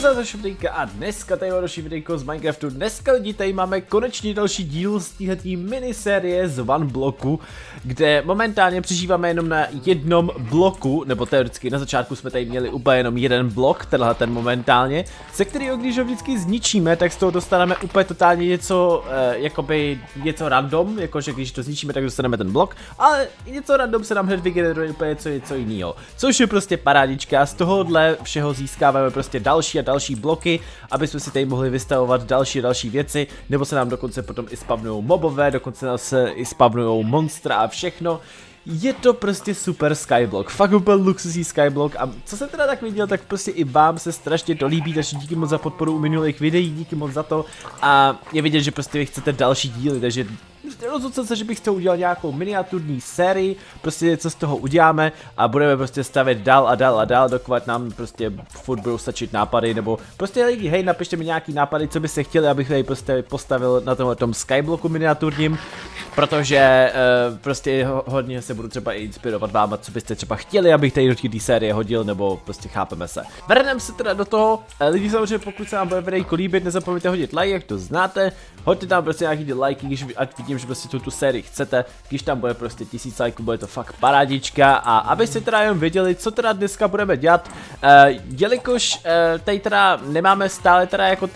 za videjka a dneska tady další videjko z Minecraftu. Dneska lidi tady máme konečně další díl z téhletý minisérie z One Blocku, kde momentálně přežíváme jenom na jednom bloku, nebo teoreticky na začátku jsme tady měli úplně jenom jeden blok, tenhle ten momentálně, se kterého když ho vždycky zničíme, tak z toho dostaneme úplně totálně něco, jakoby něco random, jakože když to zničíme, tak dostaneme ten blok, ale něco random se nám hned vygeneruje úplně něco jiného, což je prostě parádička. Z tohohle všeho získáváme prostě další a další bloky, aby jsme si tady mohli vystavovat další a další věci, nebo se nám dokonce potom i spavnujou mobové, dokonce se i spavnujou monstra a všechno. Je to prostě super skyblock, fakt úplně luxusní skyblock a co jsem teda tak viděl, tak prostě i vám se strašně to líbí, takže díky moc za podporu u minulých videí, díky moc za to a je vidět, že prostě vy chcete další díly, takže rozhodl jsem se, že bych z toho udělal nějakou miniaturní sérii, prostě něco z toho uděláme a budeme prostě stavět dál a dál a dál, dokud nám prostě furt budou stačit nápady, nebo prostě lidi, hej, napište mi nějaký nápady, co byste chtěli, abych tady prostě postavil na tom skyblocku miniaturním, protože prostě hodně se budu třeba i inspirovat váma, co byste třeba chtěli, abych tady do té série hodil, nebo prostě chápeme se. Vrhneme se teda do toho, lidi samozřejmě, pokud se vám bude videjko líbit, nezapomeňte hodit like, jak to znáte, hoďte tam prostě nějaký lajky, když ať vidím, že prostě tu sérii chcete, když tam bude prostě 1000 lajků, bude to fakt parádička a abyste teda jenom věděli, co teda dneska budeme dělat, jelikož tady teda nemáme stále teda jako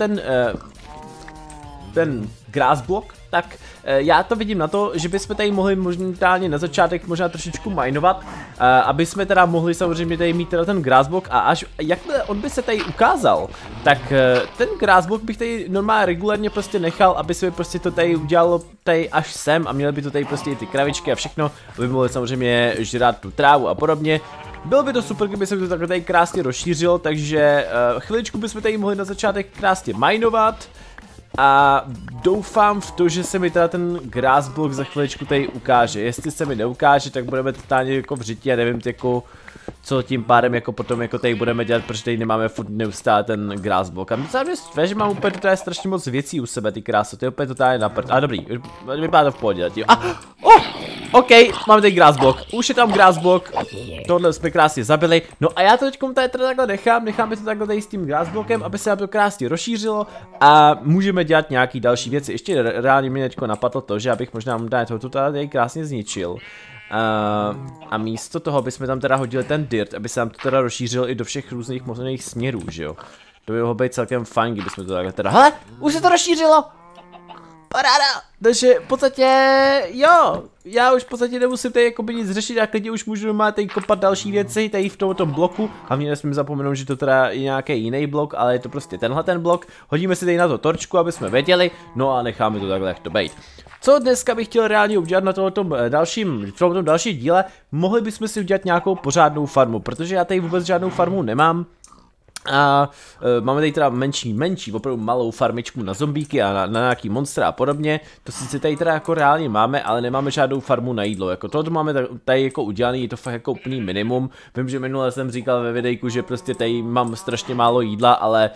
ten grass block, tak já to vidím na to, že bychom tady mohli možná na začátek možná trošičku minovat, aby jsme teda mohli samozřejmě tady mít teda ten grassblock a až jakmile on by se tady ukázal, tak ten grassblock bych tady normálně regulárně prostě nechal, aby se prostě to tady udělalo tady až sem a měli by to tady prostě i ty kravičky a všechno, aby mohli samozřejmě žrát tu trávu a podobně. Bylo by to super, kdyby se to takhle tady krásně rozšířilo, takže chviličku bychom tady mohli na začátek krásně minovat. A doufám v to, že se mi teda ten grassblock za chviličku tady ukáže. Jestli se mi neukáže, tak budeme totálně jako v řiti a nevím jako, co tím pádem jako potom jako tady budeme dělat, protože tady nemáme furt neustále ten grassblock. A myslím, že mám úplně totálně strašně moc věcí u sebe, ty krásy, to je úplně totálně naprt. A dobrý, vypadá to v pohodě. OK, máme tady grassblock, už je tam grassblock, tohle jsme krásně zabili, no a já to teďkom tady teda takhle necháme to takhle tady s tím grassblockem, aby se nám to krásně rozšířilo a můžeme dělat nějaký další věci. Ještě reálně mě teďko napadlo to, že abych možná tohoto tady krásně zničil. A místo toho bychom tam teda hodili ten dirt, aby se nám to teda rozšířilo i do všech různých možných směrů, že jo. To by mohlo být celkem fajn, kdybychom to takhle teda, hele, už se to rozšířilo! Paráda! Takže v podstatě, jo, já už v podstatě nemusím tady jakoby nic řešit a klidně už můžu doma tady kopat další věci tady v tomto bloku. Hlavně nesmím zapomenout, že to teda je nějaký jiný blok, ale je to prostě tenhle ten blok. Hodíme si tady na to torčku, aby jsme věděli, no a necháme to takhle, jak to bejt. Co dneska bych chtěl reálně udělat na tomto dalším díle, mohli bychom si udělat nějakou pořádnou farmu, protože já tady vůbec žádnou farmu nemám. A máme tady teda menší, opravdu malou farmičku na zombíky a na nějaký monstra a podobně. To sice tady teda jako reálně máme, ale nemáme žádnou farmu na jídlo. Jako tohle máme tady jako udělaný, je to fakt jako úplný minimum. Vím, že minule jsem říkal ve videjku, že prostě tady mám strašně málo jídla, ale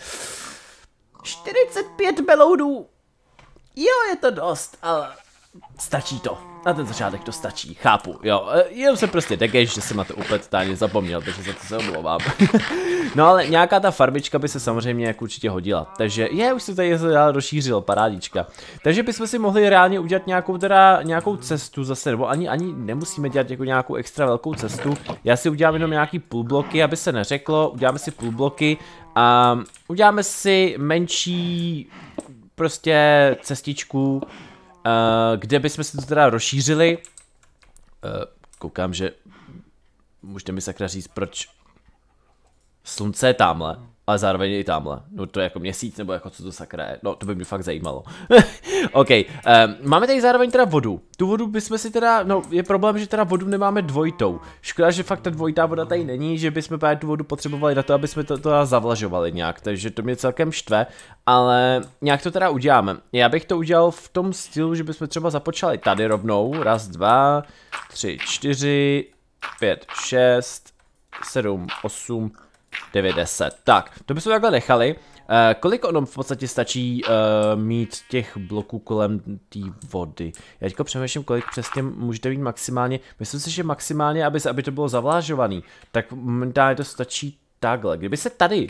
45 beloudů. Jo, je to dost, ale stačí to. Na ten začátek to stačí, chápu, jo, jenom jsem prostě degeš, že jsem na to úplně totálně zapomněl, takže za to se omlouvám. No ale nějaká ta farmička by se samozřejmě jako určitě hodila, takže už se tady rozšířilo, parádička. Takže bychom si mohli reálně udělat nějakou cestu zase, nebo ani nemusíme dělat jako nějakou extra velkou cestu. Já si udělám jenom nějaký půlbloky, aby se neřeklo, uděláme si půlbloky a uděláme si menší prostě cestičku, kde bychom si to teda rozšířili. Koukám, že můžete mi sakra říct, proč slunce je tamhle, ale zároveň je i tamhle. No to je jako měsíc, nebo jako co to sakra je. No to by mě fakt zajímalo. OK, máme tady zároveň teda vodu. Tu vodu bychom si teda, no je problém, že teda vodu nemáme dvojitou. Škoda, že fakt ta dvojitá voda tady není, že bychom právě tu vodu potřebovali na to, aby jsme to zavlažovali nějak, takže to mě celkem štve, ale nějak to teda uděláme. Já bych to udělal v tom stylu, že bychom třeba započali tady rovnou, 1, 2, 3, 4, 5, 6, 7, 8, 9, 10. Tak, to bychom takhle nechali. Kolik ono v podstatě stačí mít těch bloků kolem té vody? Já teďko přemýšlím, kolik přesně můžete mít maximálně. Myslím si, že maximálně, aby to bylo zavlažovaný, tak momentálně to stačí takhle. Kdyby se tady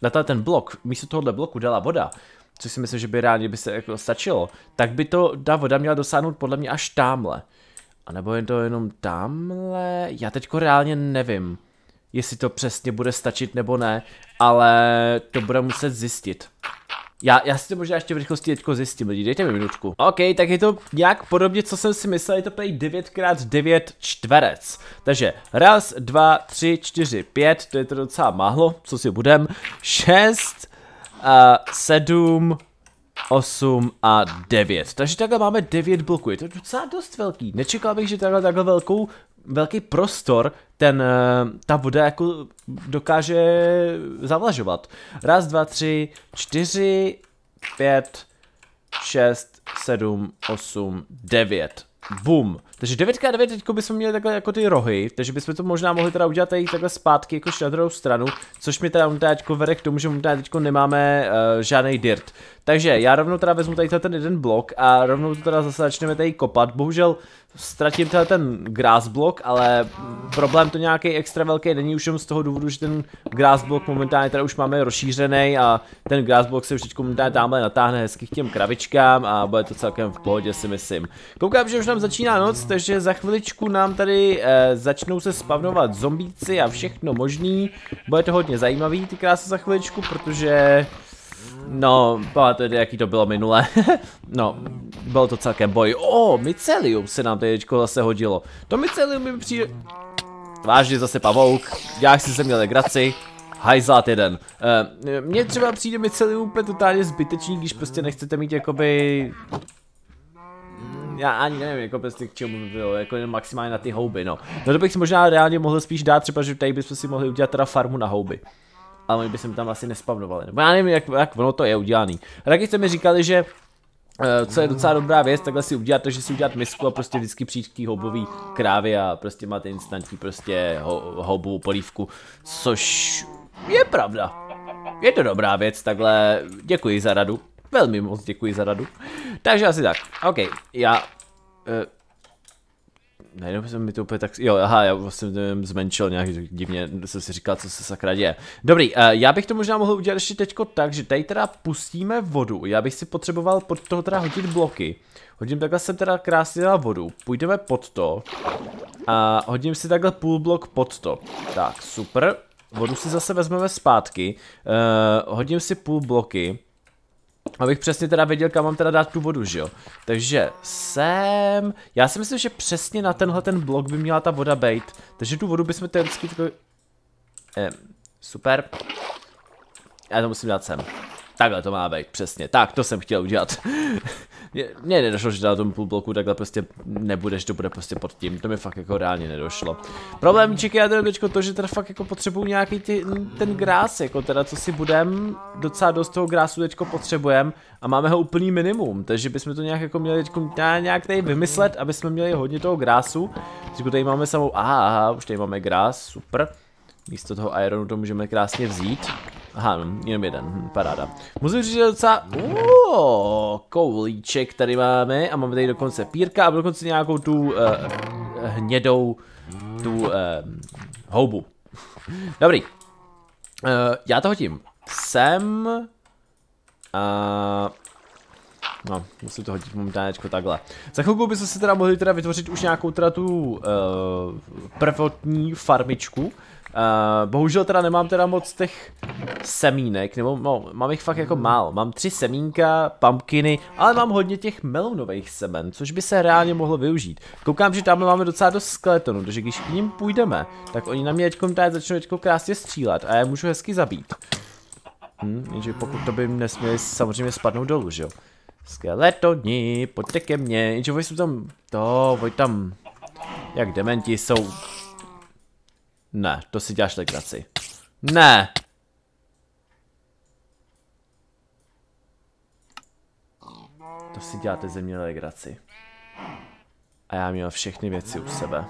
na ten blok, místo tohohle bloku dala voda, což si myslím, že by rádi by se jako stačilo, tak by ta voda měla dosáhnout podle mě až támhle. A nebo je to jenom tamhle? Já teďko reálně nevím, jestli to přesně bude stačit nebo ne, ale to bude muset zjistit. Já si to možná ještě v rychlosti teďko zjistím, lidi, dejte mi minutku. OK, tak je to nějak podobně, co jsem si myslel, je to prý 9x9 čtverec. Takže 1, 2, 3, 4, 5, to je to docela málo, co si budem. 6, 7, 8 a 9. Takže takhle máme 9 bloků, je to docela dost velký. Nečekal bych, že takhle velký prostor ta voda jako dokáže zavlažovat. 1, 2, 3, 4, 5, 6, 7, 8, 9. Bum. Takže 9x9 teďko bychom měli takhle jako ty rohy, takže bychom to možná mohli teda udělat tady takhle zpátky jako na druhou stranu, což mi teda teďko vede k tomu, že teďko nemáme žádný dirt. Takže já rovnou teda vezmu tady ten jeden blok a rovnou to teda zase začneme tady kopat. Bohužel ztratím teda ten grass block, ale problém to nějaký extra velký není už jenom z toho důvodu, že ten grass block momentálně teda už máme rozšířený a ten grass block se už teď momentálně tamhle natáhne hezky k těm kravičkám a bude to celkem v pohodě, si myslím. Koukám, že už nám začíná noc, takže za chviličku nám tady začnou se spavnovat zombíci a všechno možný. Bude to hodně zajímavý ty krásy za chviličku, protože no, pamatujete, jaký to bylo minule. No, bylo to celkem boj. Mycelium se nám teď zase hodilo. To mycelium mi přijde... Vážně zase pavouk. Já si jsem měl legraci. Hajzlát jeden. Mně třeba přijde mycelium úplně totálně zbytečný, když prostě nechcete mít jakoby... Já ani nevím, jako prostě k čemu by bylo, jako maximálně na ty houby, no. No to bych si možná reálně mohl spíš dát, třeba, že tady bychom si mohli udělat teda farmu na houby. Ale oni by se tam asi nespavnovali, nebo já nevím, jak ono to je udělaný. A taky jste mi říkali, že co je docela dobrá věc, takhle si udělat, takže si udělat misku a prostě vždycky přijít k houbový krávy a prostě máte instantní prostě houbovou polívku, což je pravda. Je to dobrá věc, takhle děkuji za radu. Velmi moc děkuji za radu. Takže asi tak. OK, já... Nejenom jsem mi to úplně tak... Jo, aha, já vlastně zmenšil nějak divně, jsem si říkal, co se sakra děje. Dobrý, já bych to možná mohl udělat ještě teďko tak, že tady teda pustíme vodu. Já bych si potřeboval pod toho teda hodit bloky. Hodím takhle sem teda krásně na vodu. Půjdeme pod to. A hodím si takhle půl blok pod to. Tak, super. Vodu si zase vezmeme zpátky. Hodím si půl bloky. Abych přesně teda věděl, kam mám teda dát tu vodu, že jo. Takže sem... Já si myslím, že přesně na tenhle ten blok by měla ta voda bejt. Takže tu vodu bychom teda vždycky takový... super. Já to musím dát sem. Takhle to má být, přesně. Tak, to jsem chtěl udělat. Mně nedošlo, že na tom půl bloku takhle prostě nebude, že to bude prostě pod tím. To mi fakt jako reálně nedošlo. Problémíček je teda teďko to, že teda fakt jako potřebuju nějaký ten grás, jako teda co si budem, docela dost toho grásu teďko potřebujeme a máme ho úplný minimum, takže bychom to nějak jako měli teďko nějak tady vymyslet, aby jsme měli hodně toho grásu. Teďko tady máme samou, aha, už tady máme grás, super. Místo toho ironu to můžeme krásně vzít. Aha, jenom jeden, paráda. Musím říct, že docela... koulíček tady máme a máme tady dokonce pírka a dokonce nějakou tu hnědou houbu. Dobrý. Já to hodím sem. No, musím to hodit momentálně takhle. Za chvilku bychom si teda mohli teda vytvořit už nějakou teda tu prvotní farmičku. Bohužel teda nemám teda moc těch semínek, nebo no, mám jich fakt jako málo. Mám 3 semínka, pumpkiny, ale mám hodně těch melounových semen, což by se reálně mohlo využít. Koukám, že tam máme docela dost skeletonů, takže když k ním půjdeme, tak oni na mě začnou krásně střílet a já je můžu hezky zabít. Jenže pokud to by nesměli samozřejmě spadnout dolů, že jo. Skeletoni, pojďte ke mně, jenže oni jsou tam, tam, jak dementi jsou. Ne, to si děláš legraci. Ne! To si děláte ze mě legraci. A já měl všechny věci u sebe.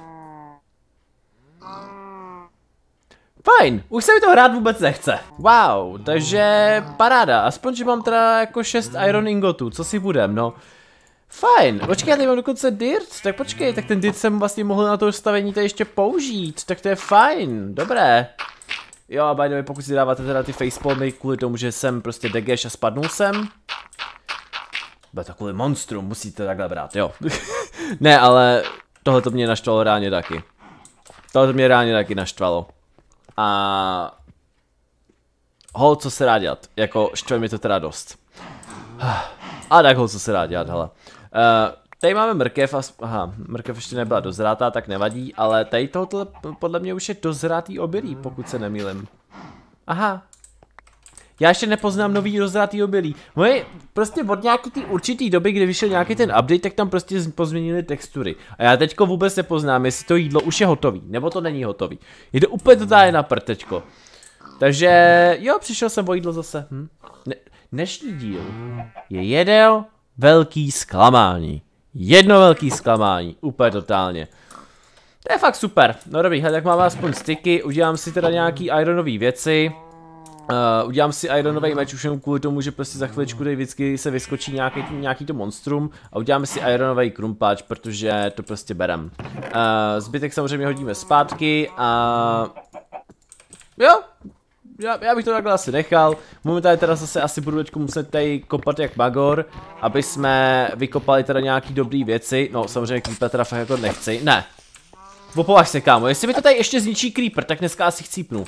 Fajn, už se mi to hrát vůbec nechce. Wow, takže paráda, aspoň, že mám teda jako 6 iron ingotů, co si budem, no. Fajn, počkej, já tady mám dokonce dirt, tak počkej, tak ten dirt jsem vlastně mohl na to stavení tady ještě použít, tak to je fajn, dobré. Jo, a by the way, pokud si dáváte teda ty facepalmy kvůli tomu, že jsem prostě degeš a spadnul jsem. Bude to kvůli monstrum, musíte takhle brát, jo. Ne, ale tohle to mě naštvalo reálně taky. Tohle to mě reálně taky naštvalo. A... Hol, co se dá dělat, jako štve mi to teda dost. A tak hol, co se dá dělat, hele. Tady máme mrkev a... Aha, mrkev ještě nebyla dozrátá, tak nevadí, ale tady tohle podle mě už je dozrátý obilí, pokud se nemýlim. Aha. Já ještě nepoznám nový dozrátý obilí. Moje, prostě od nějaký té určitý doby, kdy vyšel nějaký ten update, tak tam prostě pozměnili textury. A já teďko vůbec nepoznám, jestli to jídlo už je hotový, nebo to není hotový. Je to úplně totálně na prd teďko. Takže, jo, přišel jsem o jídlo zase. Dnešní díl je jedno velký zklamání. Jedno velký zklamání, úplně totálně. To je fakt super. No dobrý, tak máme aspoň sticky, udělám si teda nějaký ironové věci. Udělám si ironový meč už jenom kvůli tomu, že prostě za chviličku tady vždycky se vyskočí nějaký to monstrum a uděláme si ironový krumpáč, protože to prostě berem. Zbytek samozřejmě hodíme zpátky a... Jo, já bych to takhle asi nechal. Momentálně teda zase asi budu teďko muset tady kopat jak magor, aby jsme vykopali teda nějaký dobrý věci. No samozřejmě creeper teda fakt jako nechci, ne. Opovaž se, kámo, jestli mi to tady ještě zničí creeper, tak dneska asi chcípnu.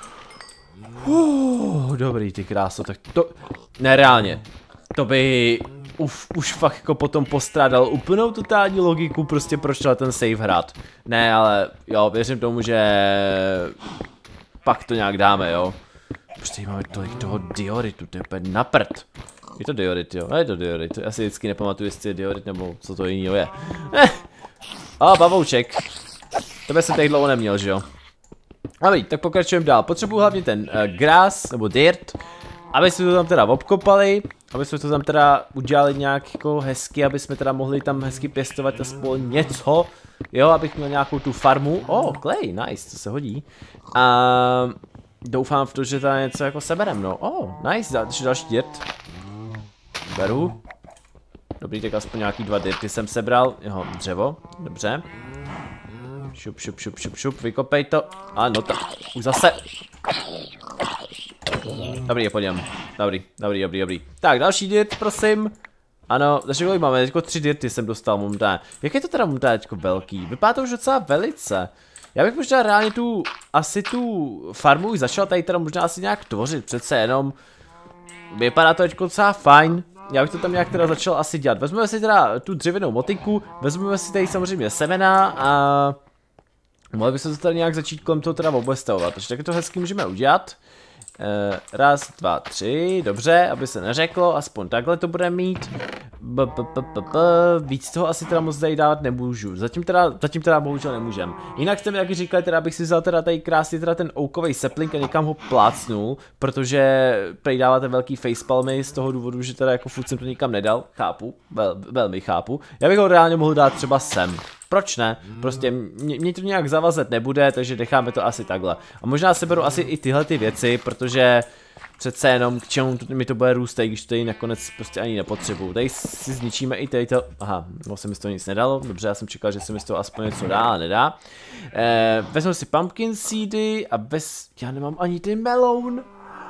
Dobrý ty kráso, tak to... Nereálně. To by... Už fakt jako potom postrádal úplnou totální logiku, prostě proč ten save hrát. Ne, ale jo, věřím tomu, že... Pak to nějak dáme, jo. Prostě máme tolik toho dioritu, to je úplně na prd. Je to diorit, jo, je to diorit. Já si vždycky nepamatuju, jestli je diorit nebo co to jiného je. Pavouček. Tebe jsem tady dlouho neměl, že jo. Ale tak pokračujeme dál. Potřebuji hlavně ten grass, nebo dirt, aby jsme to tam teda obkopali, aby jsme to tam teda udělali nějak jako hezky, aby jsme teda mohli tam hezky pěstovat aspoň něco. Jo, abych měl nějakou tu farmu. Clay, nice, to se hodí. A doufám v to, že tady něco jako seberem, no. Nice, další dirt. Beru. Dobrý, tak aspoň nějaký 2 dirty jsem sebral. Jo, dřevo, dobře. Šup, vykopej to. Ano, tak, už zase. Dobrý, pojďme. Dobrý. Tak, další dirt, prosím. Ano, takže kolik máme, teďko 3 dirty jsem dostal momentálně. Jak je to teda momentálně teďko velký? Vypadá to už docela velice. Já bych možná reálně asi tu farmu už začal tady teda možná asi nějak tvořit, přece jenom. Vypadá to teďko docela fajn. Já bych to tam nějak teda začal asi dělat. Vezmeme si teda tu dřevěnou motiku, vezmeme si tady samozřejmě semena a... Mohli bychom to tady nějak začít kolem toho teda obestavovat, takže tak to hezky můžeme udělat. 1, 2, 3, dobře, aby se neřeklo, aspoň takhle to bude mít. Víc toho asi teda moc tady dávat nemůžu, zatím teda bohužel nemůžem. Jinak jste mi taky říkali, teda abych si vzal teda tady krásně teda ten oakový sapling a někam ho plácnul, protože tady dáváte velký facepalmy z toho důvodu, že teda jako furt jsem to nikam nedal, chápu, velmi chápu. Já bych ho reálně mohl dát třeba sem. Proč ne? Prostě mě to nějak zavazet nebude, takže necháme to asi takhle. A možná seberu asi i tyhle ty věci, protože přece jenom k čemu mi to bude růst, když to tady nakonec prostě ani nepotřebuju. Tady si zničíme i tady to... Aha, no se mi z toho nic nedalo, dobře, já jsem čekal, že se mi z toho aspoň něco dá, ale nedá. Vezmu si pumpkin seedy a já nemám ani ty melon.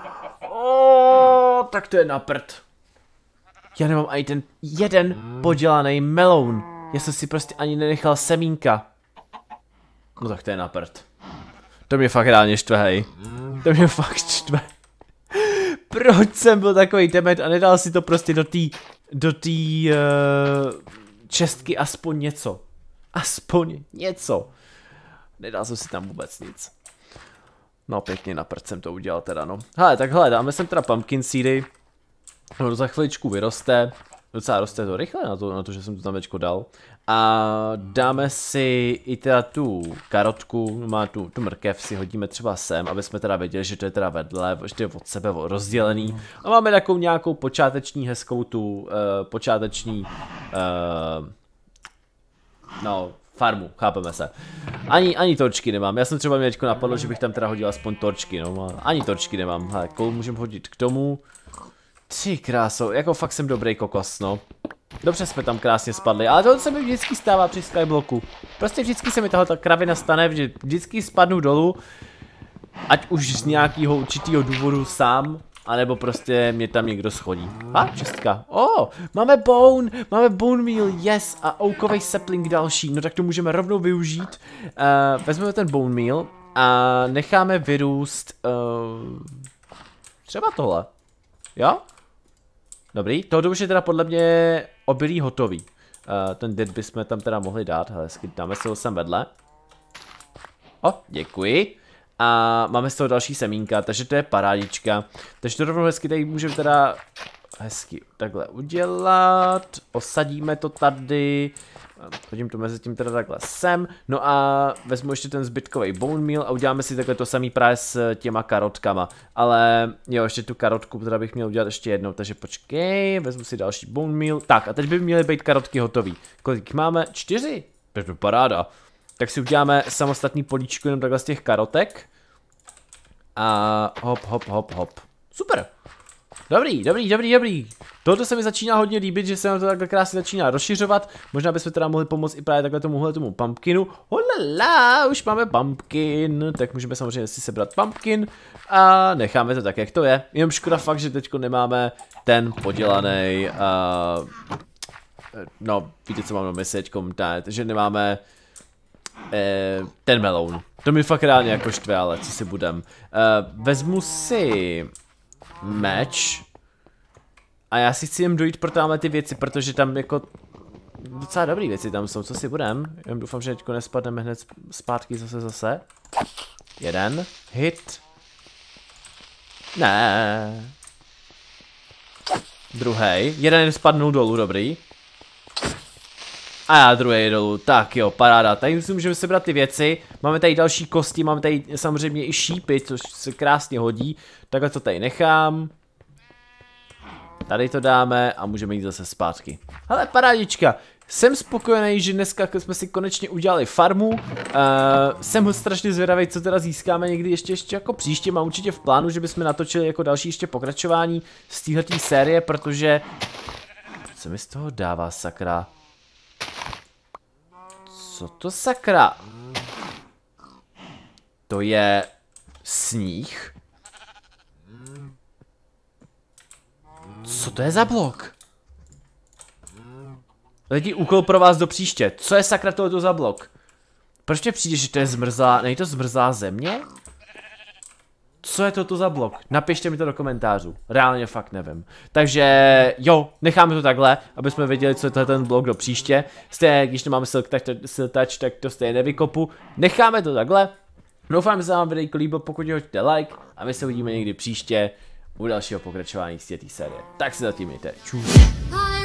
Tak to je na prd. Já nemám ani ten jeden podělaný melon. Já jsem si prostě ani nenechal semínka. No tak to je na prd. To mě fakt reálně štve, hej. To mě fakt štve. Proč jsem byl takový demet a nedal si to prostě do té čestky aspoň něco. Aspoň něco. Nedal jsem si tam vůbec nic. No pěkně na prd jsem to udělal teda, no. Hele, tak hele, dáme sem teda pumpkin seedy. No to za chviličku vyroste. Docela roste to rychle na to, že jsem to tam teďko dal. A dáme si i teda tu karotku, má tu mrkev si hodíme třeba sem, aby jsme teda věděli, že to je teda vedle, že to je od sebe rozdělený. A máme takovou nějakou počáteční hezkou tu, no, farmu, chápeme se. Ani torčky nemám, já jsem třeba mě teďko napadlo, že bych tam teda hodil aspoň torčky, no, ani torčky nemám. Hele, koul můžeme hodit k tomu. Ty kráso, jako fakt jsem dobrý kokos, no. Dobře jsme tam krásně spadli, ale to se mi vždycky stává při skyblocku. Prostě vždycky se mi tahle kravina stane, vždycky spadnu dolů. Ať už z nějakého určitého důvodu sám, anebo prostě mě tam někdo schodí. A, čistka. Máme bone meal, yes, a oakový sapling další, no tak to můžeme rovnou využít. Vezmeme ten bone meal a necháme vyrůst třeba tohle. Jo? Dobrý, tohle už je teda podle mě obilí hotový. Ten dit bychom tam teda mohli dát, hele, dáme se ho sem vedle. Děkuji. A máme z toho další semínka, takže to je parádička. Takže to rovnou hezky tady můžeme teda hezky takhle udělat. Osadíme to tady. Hodím to mezi tím teda takhle sem. No a vezmu ještě ten zbytkový bone meal a uděláme si takhle to samý právě s těma karotkama. Ale jo, ještě tu karotku teda bych měl udělat ještě jednou, takže počkej, vezmu si další bone meal. Tak a teď by měly být karotky hotový. Kolik máme? 4? To je paráda. Tak si uděláme samostatný políčko jenom takhle z těch karotek. A hop. Super. Dobrý. Tohle se mi začíná hodně líbit, že se nám to takhle krásně začíná rozšiřovat. Možná bychom teda mohli pomoct i právě takhle tomu pumpkinu. Holala, už máme pumpkin. Tak můžeme samozřejmě si sebrat pumpkin. A necháme to tak, jak to je. Jenom škoda fakt, že teďko nemáme ten podělaný. No, víte, co mám na mysli teďkom, že nemáme ten meloun. To mi fakt reálně jako štve, ale co si budem. Vezmu si meč a já si chci jen dojít pro tamhle ty věci, protože tam jako docela dobrý věci tam jsou, co si budem. Jen doufám, že teďko nespadneme hned zpátky zase. Jeden hit. Ne. Druhý. Jeden spadnul dolů, dobrý. A já druhý dolů, tak jo, paráda. Tady si můžeme sebrat ty věci. Máme tady další kosti, máme tady samozřejmě i šípy, což se krásně hodí. Takhle to tady nechám. Tady to dáme a můžeme jít zase zpátky. Hele, parádička. Jsem spokojený, že dneska jsme si konečně udělali farmu. Jsem strašně zvědavý, co teda získáme někdy ještě jako příště. Mám určitě v plánu, že bychom natočili jako další ještě pokračování z téhletý série, protože... Co mi z toho dává, sakra? Co to sakra? To je sníh? Co to je za blok? Lidi, úkol pro vás do příště. Co je sakra tohoto za blok? Proč mě přijde, že to je zmrzlá, není to zmrzlá země? Co je toto za blok? Napište mi to do komentářů. Reálně fakt nevím. Takže jo, necháme to takhle, aby jsme věděli, co je ten blok do příště. Stejně, když nemáme silk touch, tak to stejně nevykopu. Necháme to takhle. Doufám, že se vám videjko líbilo, pokud hoďte like a my se uvidíme někdy příště u dalšího pokračování z této série. Tak se zatím mějte. Čus.